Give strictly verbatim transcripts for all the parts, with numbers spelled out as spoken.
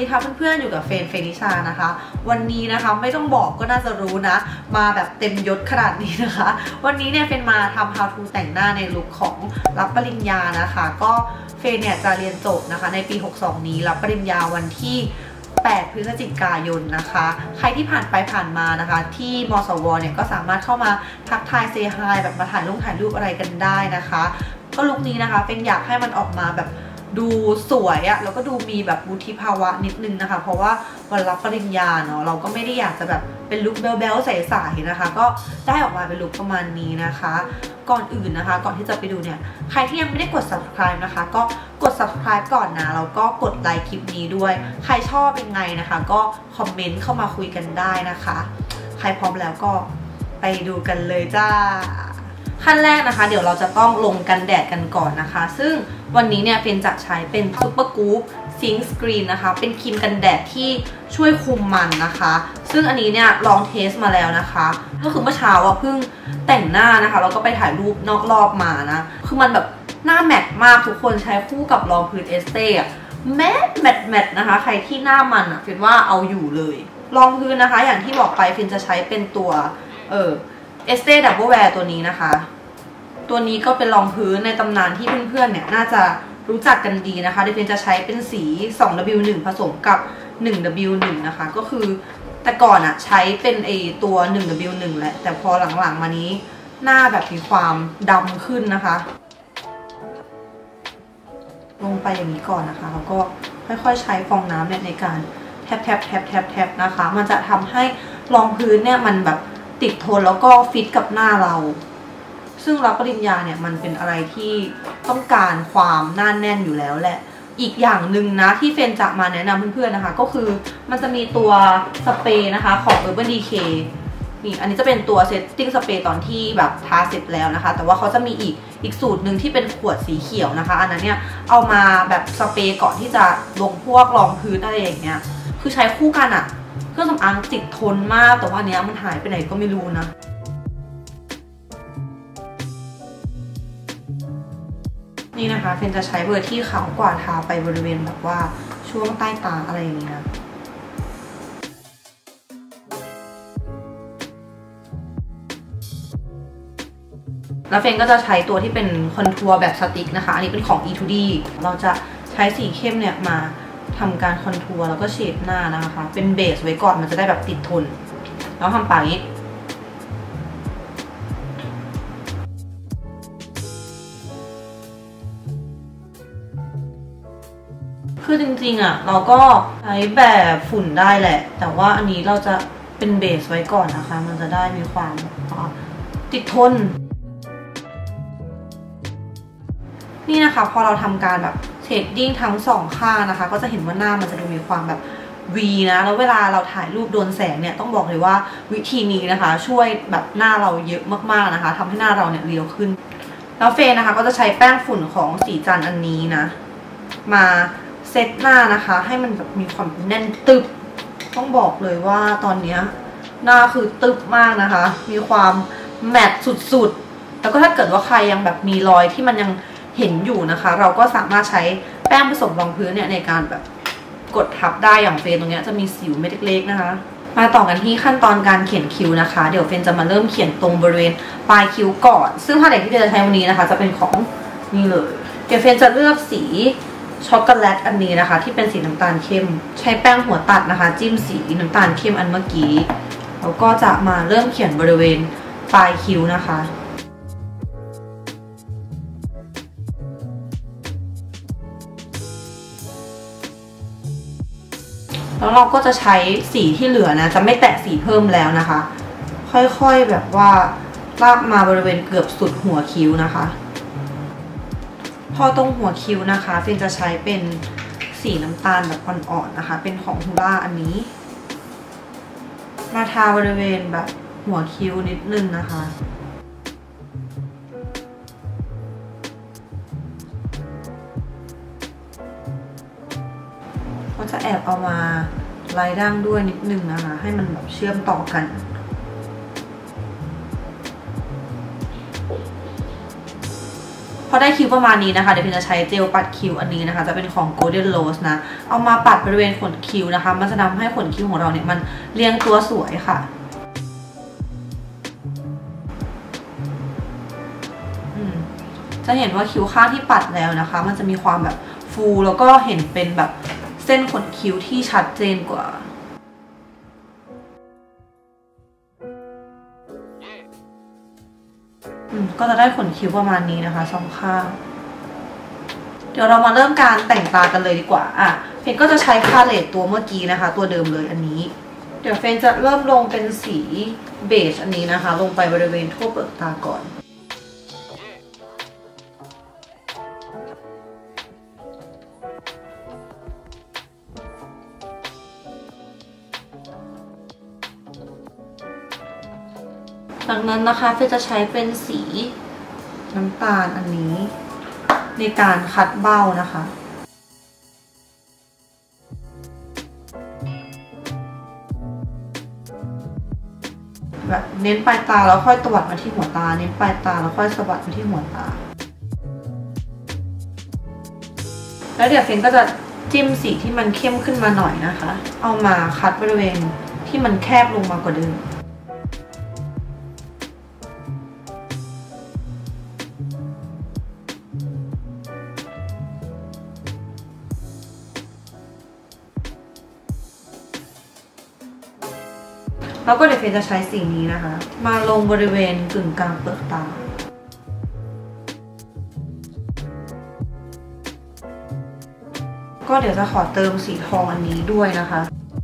ค่ะเพื่อนๆอยู่กับเฟนเฟนิชานะคะวันนี้นะคะไม่ต้องบอกก็น่าจะรู้นะมาแบบเต็มยศขนาดนี้นะคะวันนี้เนี่ยเฟนมาทำ how to แต่งหน้าในลุคของรับปริญญานะคะก็เฟนเนี่ยจะเรียนจบนะคะในปีหกสิบสองนี้รับปริญญาวันที่แปดพฤศจิกายนนะคะใครที่ผ่านไปผ่านมานะคะที่มสวเนี่ยก็สามารถเข้ามาทักทายเซฮายแบบมาถ่ายรูปถ่ายรูปอะไรกันได้นะคะก็ลุคนี้นะคะเฟนอยากให้มันออกมาแบบดูสวยอะแล้วก็ดูมีแบบวุฒิภาวะนิดนึงนะคะเพราะว่าวันรับปริญญาเนาะเราก็ไม่ได้อยากจะแบบเป็นลุคเบลๆใสๆนะคะก็ได้ออกมาเป็นลุคประมาณนี้นะคะก่อนอื่นนะคะก่อนที่จะไปดูเนี่ยใครที่ยังไม่ได้กด ซับสไครบ์ นะคะก็กด ซับสไครบ์ ก่อนนะแล้วก็กดไลค์คลิปนี้ด้วยใครชอบเป็นไงนะคะก็คอมเมนต์เข้ามาคุยกันได้นะคะใครพร้อมแล้วก็ไปดูกันเลยจ้าขั้นแรกนะคะเดี๋ยวเราจะต้องลงกันแดดกันก่อนนะคะซึ่งวันนี้เนี่ยเฟนจะใช้เป็นซุปเปอร์กู๊ปซิงค์สกรีนนะคะเป็นครีมกันแดดที่ช่วยคุมมันนะคะซึ่งอันนี้เนี่ยลองเทสมาแล้วนะคะก็คือเมื่อเช้าอะเพิ่งแต่งหน้านะคะแล้วก็ไปถ่ายรูปนอกรอบมานะคือมันแบบหน้าแมตต์มากทุกคนใช้คู่กับรองพื้นเอสเต้อะแมตต์แมตต์แมตต์นะคะใครที่หน้ามันอะเฟนว่าเอาอยู่เลยรองพื้นนะคะอย่างที่บอกไปเฟนจะใช้เป็นตัวเออเอสเต้ดับเบิลแวร์ตัวนี้นะคะตัวนี้ก็เป็นรองพื้นในตำนานที่เพื่อนๆเนี่ยน่าจะรู้จักกันดีนะคะเดี๋ยวเฟนจะใช้เป็นสี สอง ดับเบิลยู หนึ่ง ผสมกับ หนึ่ง ดับเบิลยู หนึ่ง นะคะก็คือแต่ก่อนอะใช้เป็นไอตัว หนึ่ง ดับเบิลยู หนึ่ง แหละแต่พอหลังๆมานี้หน้าแบบมีความดำขึ้นนะคะลงไปอย่างนี้ก่อนนะคะแล้วก็ค่อยๆใช้ฟองน้ำเนี่ยในการแทบแทบแทบแทบแทบนะคะมันจะทำให้รองพื้นเนี่ยมันแบบติดทนแล้วก็ฟิตกับหน้าเราซึ่งรับปริญญาเนี่ยมันเป็นอะไรที่ต้องการความหน้าแน่นอยู่แล้วแหละอีกอย่างหนึ่งนะที่เฟนจะมาแนะนำเพื่อนๆนะคะก็คือมันจะมีตัวสเปรย์นะคะของ Urban Decay นี่อันนี้จะเป็นตัวเซตติ้งสเปรย์ตอนที่แบบทาเสร็จแล้วนะคะแต่ว่าเขาจะมีอีกอีกสูตรหนึ่งที่เป็นขวดสีเขียวนะคะอันนั้นเนี่ยเอามาแบบสเปรย์ก่อนที่จะลงพวกรองพื้นอะไรอย่างเงี้ยคือใช้คู่กันอะเครื่องสำอางติดทนมากแต่ว่าอันเนี้ยมันหายไปไหนก็ไม่รู้นะนี่นะคะเฟนจะใช้เบอร์ที่ขาวกว่าทาไปบริเวณแบบว่าช่วงใต้ตาอะไรอย่างนี้นะแล้วเฟนก็จะใช้ตัวที่เป็นคอนทัวร์แบบสติ๊กนะคะอันนี้เป็นของ อี ทู ดี เราจะใช้สีเข้มเนี่ยมาทำการคอนทัวร์แล้วก็เชดหน้านะคะเป็นเบสไว้ก่อนมันจะได้แบบติดทนแล้วทำปากนี้คือจริงๆอ่ะเราก็ใช้แบบฝุ่นได้แหละแต่ว่าอันนี้เราจะเป็นเบสไว้ก่อนนะคะมันจะได้มีความติดทนนี่นะคะพอเราทำการแบบเชดดิ้งทั้งสองข้างนะคะก็จะเห็นว่าหน้ามันจะดูมีความแบบ V นะแล้วเวลาเราถ่ายรูปโดนแสงเนี่ยต้องบอกเลยว่าวิธีนี้นะคะช่วยแบบหน้าเราเยอะมากๆนะคะทำให้หน้าเราเนี่ยเรียวขึ้นแล้วเฟนนะคะก็จะใช้แป้งฝุ่นของสีจันอันนี้นะมาเซตหน้านะคะให้มันแบบมีความแน่นตึบต้องบอกเลยว่าตอนนี้หน้าคือตึบมากนะคะมีความแมตต์สุดๆแล้วก็ถ้าเกิดว่าใครยังแบบมีรอยที่มันยังเห็นอยู่นะคะเราก็สามารถใช้แป้งผสมรองพื้นเนี่ยในการแบบกดทับได้อย่างเฟนตรงนี้จะมีสิวเม็ดเล็กๆนะคะมาต่อกันที่ขั้นตอนการเขียนคิ้วนะคะเดี๋ยวเฟนจะมาเริ่มเขียนตรงบริเวณปลายคิ้วก่อนซึ่งพาเลตที่เฟนจะใช้วันนี้นะคะจะเป็นของนี่เลยเดี๋ยวเฟนจะเลือกสีช็อกโกแลตอันนี้นะคะที่เป็นสีน้ำตาลเข้มใช้แป้งหัวตัดนะคะจิ้มสีน้ำตาลเข้มอันเมื่อกี้แล้วก็จะมาเริ่มเขียนบริเวณปลายคิ้วนะคะแล้วเราก็จะใช้สีที่เหลือนะจะไม่แตะสีเพิ่มแล้วนะคะค่อยๆแบบว่าลากมาบริเวณเกือบสุดหัวคิ้วนะคะพอตรงหัวคิ้วนะคะเฟนจะใช้เป็นสีน้ำตาลแบบอ่อนๆนะคะเป็นของฮูล่าอันนี้มาทาบริเวณแบบหัวคิ้วนิดนึงนะคะก็จะแอบเอามาไล่ด่างด้วยนิดนึงนะคะให้มันแบบเชื่อมต่อกันพอได้คิ้วประมาณนี้นะคะเดี๋ยวพิมจะใช้เจลปัดคิ้วอันนี้นะคะจะเป็นของ Golden Rose นะเอามาปัดบริเวณขนคิ้วนะคะมันจะทำให้ขนคิ้วของเราเนี่ยมันเรียงตัวสวยค่ะจะเห็นว่าคิ้วข้างที่ปัดแล้วนะคะมันจะมีความแบบฟูแล้วก็เห็นเป็นแบบเส้นขนคิ้วที่ชัดเจนกว่าก็จะได้ขนคิ้วประมาณนี้นะคะสองข้างเดี๋ยวเรามาเริ่มการแต่งตากันเลยดีกว่าอ่ะเฟนก็จะใช้พาเลตตัวเมื่อกี้นะคะตัวเดิมเลยอันนี้เดี๋ยวเฟนจะเริ่มลงเป็นสีเบจอันนี้นะคะลงไปบริเวณทั่วเปลือกตาก่อนดังนั้นนะคะเฟนจะใช้เป็นสีน้ำตาลอันนี้ในการคัดเบ้านะคะแบบเน้นปลายตาแล้วค่อยตวัดมาที่หัวตาเน้นปลายตาแล้วค่อยสะบัดมาที่หัวตาแล้วเดี๋ยวเฟนก็จะจิ้มสีที่มันเข้มขึ้นมาหน่อยนะคะเอามาคัดบริเวณที่มันแคบลงมากว่าเดิมแล้วก็เดี๋ยวเฟนจะใช้สีนี้นะคะมาลงบริเวณกึ่งกลางเปลือกตาก็เดี๋ยวจะขอเติมสีทองอันนี้ด้วยนะคะ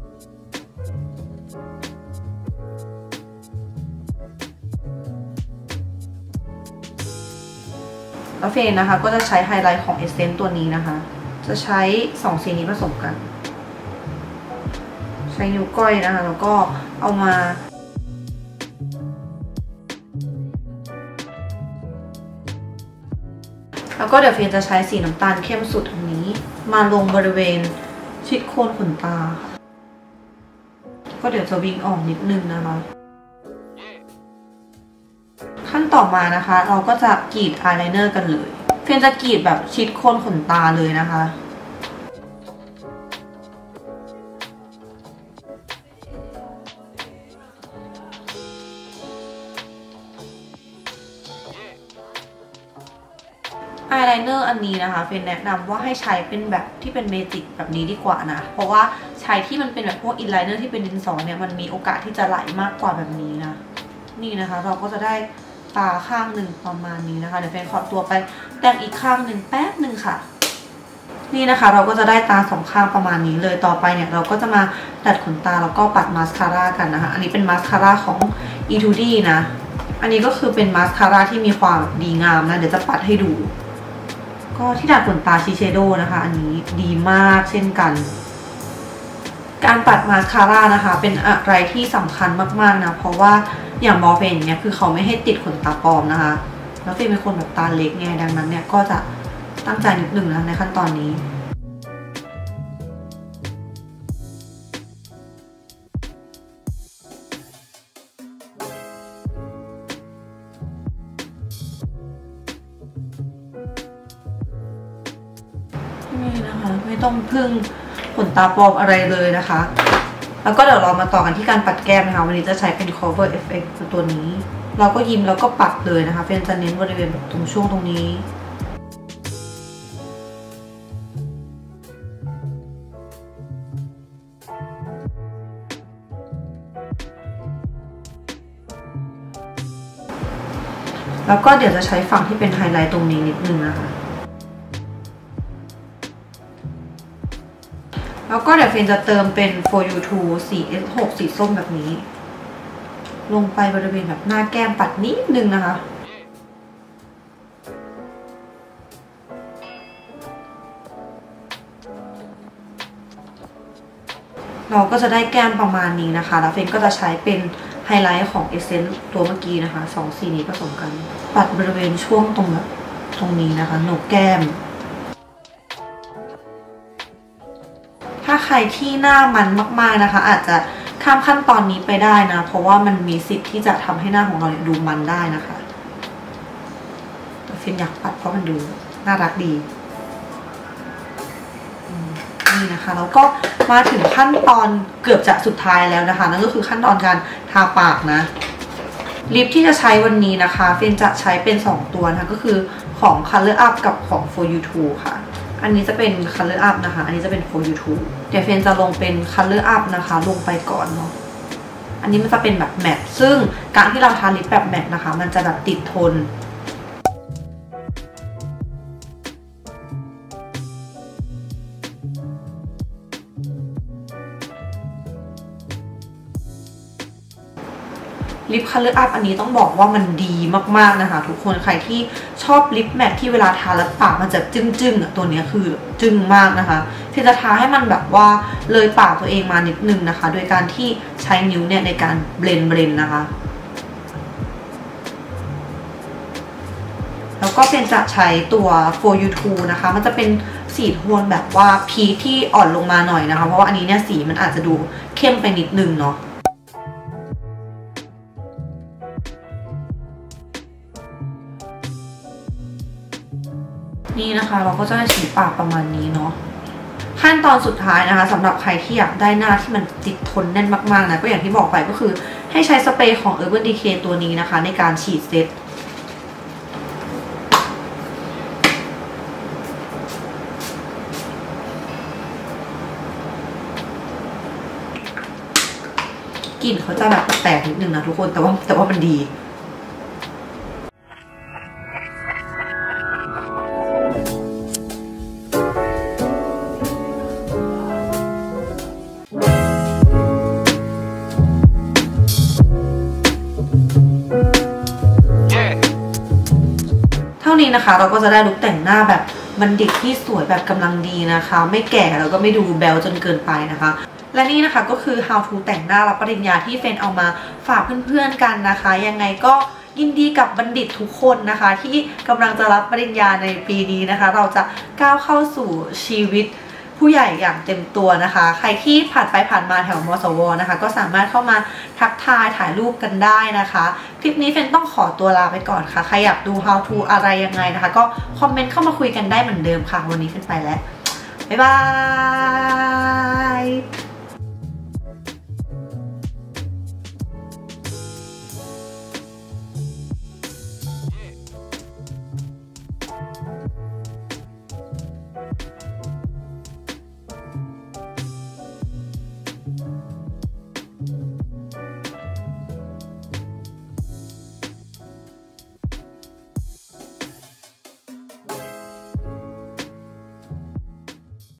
แล้วเฟนนะคะก็จะใช้ไฮไลท์ของเอเซนต์ตัวนี้นะคะจะใช้สองสีนี้ผสมกันใช้นิ้วก้อยนะคะแล้วก็เอามาแล้วก็เดี๋ยวเฟนจะใช้สีน้ำตาลเข้มสุดอันนี้มาลงบริเวณชิดโคนขนตาก็เดี๋ยวจะวิ่งออกนิดนึงนะคะขั้นต่อมานะคะเราก็จะกรีดอายไลเนอร์กันเลยเฟนจะกรีดแบบชิดโคนขนตาเลยนะคะอายไลเนอร์อันนี้นะคะเฟนแนะนำว่าให้ใช้เป็นแบบที่เป็นเมจิกแบบนี้ดีกว่านะเพราะว่าใช้ที่มันเป็นแบบพวกอินไลเนอร์ที่เป็นดินสอเนี่ยมันมีโอกาสที่จะไหลมากกว่าแบบนี้นะนี่นะคะเราก็จะได้ตาข้างหนึ่งประมาณนี้นะคะเดี๋ยวเฟนขอตัวไปแต่งอีกข้างหนึ่งแป๊บหนึ่งค่ะนี่นะคะเราก็จะได้ตาสองข้างประมาณนี้เลยต่อไปเนี่ยเราก็จะมาดัดขนตาแล้วก็ปัดมาสคาร่ากันนะคะอันนี้เป็นมาสคาร่าของ อี ทู ดี นะอันนี้ก็คือเป็นมาสคาร่าที่มีความดีงามนะเดี๋ยวจะปัดให้ดูก็ที่ดัดขนตาชิเชโดนะคะอันนี้ดีมากเช่นกันการปัดมาสคาร่านะคะเป็นอะไรที่สำคัญมากๆนะเพราะว่าอย่างมอร์เฟนเนี่ยคือเขาไม่ให้ติดขนตาปลอมนะคะแล้วเฟนเป็นคนแบบตาเล็กไงดังนั้นเนี่ยก็จะตั้งใจนิดหนึ่งนะในขั้นตอนนี้นี่นะคะไม่ต้องพึ่งขนตาปลอมอะไรเลยนะคะแล้วก็เดี๋ยวเรามาต่อกันที่การปัดแก้มนะคะวันนี้จะใช้เป็น cover effect ตัวนี้เราก็ยิ้มแล้วก็ปัดเลยนะคะเฟนจะเน้นบริเวณแบบตรงช่วงตรงนี้แล้วก็เดี๋ยวจะใช้ฝั่งที่เป็นไฮไลท์ตรงนี้นิดนึงนะคะแล้วก็เดี๋ยวเฟนจะเติมเป็น for you to สี เอส หก สีส้มแบบนี้ลงไปบริเวณแบบหน้าแก้มปัดนิดนึงนะคะเราก็จะได้แก้มประมาณนี้นะคะแล้วเฟนก็จะใช้เป็นไฮไลท์ของเอเซนต์ตัวเมื่อกี้นะคะสองสีนี้ผสมกันปัดบริเวณช่วงตรงแบบตรงนี้นะคะโหนกแก้มถ้าใครที่หน้ามันมากๆนะคะอาจจะข้ามขั้นตอนนี้ไปได้นะเพราะว่ามันมีสิทธิ์ที่จะทำให้หน้าของเราดูมันได้นะคะแต่เฟนอยากปัดเพราะมันดูน่ารักดีนี่นะคะแล้วก็มาถึงขั้นตอนเกือบจะสุดท้ายแล้วนะคะนั่นก็คือขั้นตอนการทาปากนะลิปที่จะใช้วันนี้นะคะเฟนจะใช้เป็นสองตัวนะคะก็คือของ Color Up กับของ For You To ค่ะอันนี้จะเป็น Color Up นะคะอันนี้จะเป็น For You To เดี๋ยวเฟนจะลงเป็น Color Up นะคะลงไปก่อนเนาะอันนี้มันจะเป็นแบบแมตต์ซึ่งการที่เราทาลิปแบบแมตต์นะคะมันจะแบบติดทนลิป Color Up อันนี้ต้องบอกว่ามันดีมากๆนะคะทุกคนใครที่ชอบลิปแมทที่เวลาทาแล้วปากมันจะจึ้งๆอ่ะตัวนี้คือจึ้งมากนะคะที่จะทาให้มันแบบว่าเลยปากตัวเองมานิดนึงนะคะโดยการที่ใช้นิ้วเนี่ยในการเบลนเบลนนะคะแล้วก็เป็นจะใช้ตัว For You To นะคะมันจะเป็นสีโทนแบบว่าพีชที่อ่อนลงมาหน่อยนะคะเพราะว่าอันนี้เนี่ยสีมันอาจจะดูเข้มไปนิดนึงเนาะนี่นะคะเราก็จะได้สีปากประมาณนี้เนาะขั้นตอนสุดท้ายนะคะสำหรับใครที่อยากได้หน้าที่มันติดทนแน่นมากๆนะก็อย่างที่บอกไปก็คือให้ใช้สเปรย์ของ Urban Decay ตัวนี้นะคะในการฉีดเซตกลิ่นเขาจะแบบแปลกนิดนึงนะทุกคนแต่ว่าแต่ว่ามันดีเท่านี้นะคะเราก็จะได้ลุคแต่งหน้าแบบบัณฑิตที่สวยแบบกำลังดีนะคะไม่แก่แล้วก็ไม่ดูแบลจนเกินไปนะคะและนี่นะคะก็คือ how to แต่งหน้ารับปริญญาที่เฟนเอามาฝากเพื่อนๆกันนะคะยังไงก็ยินดีกับบัณฑิตทุกคนนะคะที่กำลังจะรับปริญญาในปีนี้นะคะเราจะก้าวเข้าสู่ชีวิตผู้ใหญ่อย่างเต็มตัวนะคะใครที่ผ่านไปผ่านมาแถวมสวนะคะก็สามารถเข้ามาทักทายถ่ายรูปกันได้นะคะคลิปนี้เฟนต้องขอตัวลาไปก่อนค่ะใครอยากดู how to อะไรยังไงนะคะก็คอมเมนต์เข้ามาคุยกันได้เหมือนเดิมค่ะวันนี้เฟนไปแล้วบ๊ายบาย